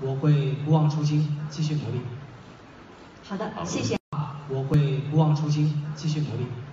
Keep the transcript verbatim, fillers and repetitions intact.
我会不忘初心，继续努力。 好的，谢谢。 我会不忘初心，继续努力。